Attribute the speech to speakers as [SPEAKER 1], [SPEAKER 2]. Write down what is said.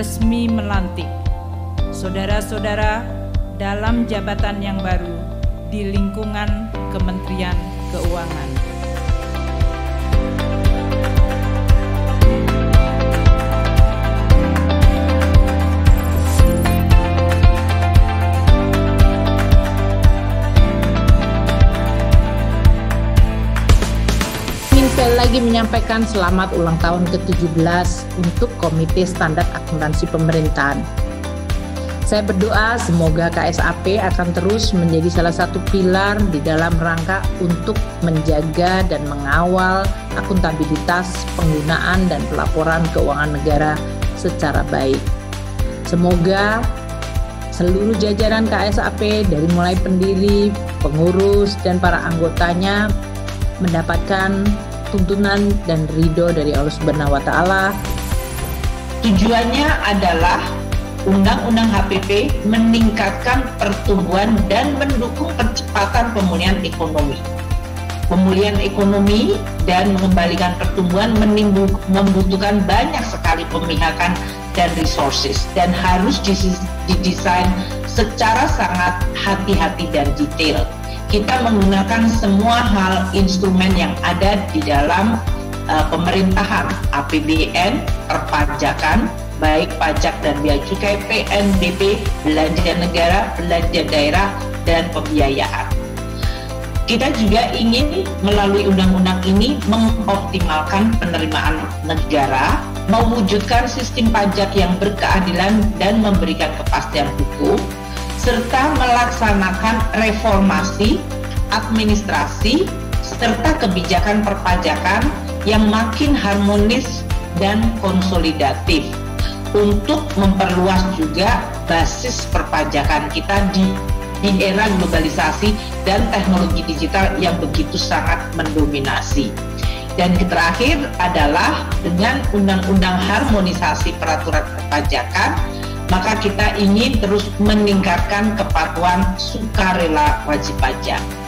[SPEAKER 1] resmi melantik saudara-saudara dalam jabatan yang baru di lingkungan Kementerian Keuangan.
[SPEAKER 2] Sekali lagi menyampaikan selamat ulang tahun ke-17 untuk Komite Standar Akuntansi Pemerintahan. Saya berdoa semoga KSAP akan terus menjadi salah satu pilar di dalam rangka untuk menjaga dan mengawal akuntabilitas penggunaan dan pelaporan keuangan negara secara baik. Semoga seluruh jajaran KSAP dari mulai pendiri, pengurus, dan para anggotanya mendapatkan tuntunan dan ridho dari Allah Subhanahu wa Ta'ala.
[SPEAKER 3] Tujuannya adalah Undang-Undang HPP meningkatkan pertumbuhan dan mendukung percepatan pemulihan ekonomi. Pemulihan ekonomi dan mengembalikan pertumbuhan membutuhkan banyak sekali pemihakan dan resources dan harus didesain secara sangat hati-hati dan detail. Kita menggunakan semua hal instrumen yang ada di dalam pemerintahan, APBN, perpajakan, baik pajak dan bea cukai, PNBP, belanja negara, belanja daerah, dan pembiayaan. Kita juga ingin melalui undang-undang ini mengoptimalkan penerimaan negara, mewujudkan sistem pajak yang berkeadilan dan memberikan kepastian hukum, serta melaksanakan reformasi, administrasi, serta kebijakan perpajakan yang makin harmonis dan konsolidatif untuk memperluas juga basis perpajakan kita di era globalisasi dan teknologi digital yang begitu sangat mendominasi. Dan terakhir adalah dengan undang-undang harmonisasi peraturan perpajakan, maka kita ingin terus meningkatkan kepatuhan sukarela wajib pajak.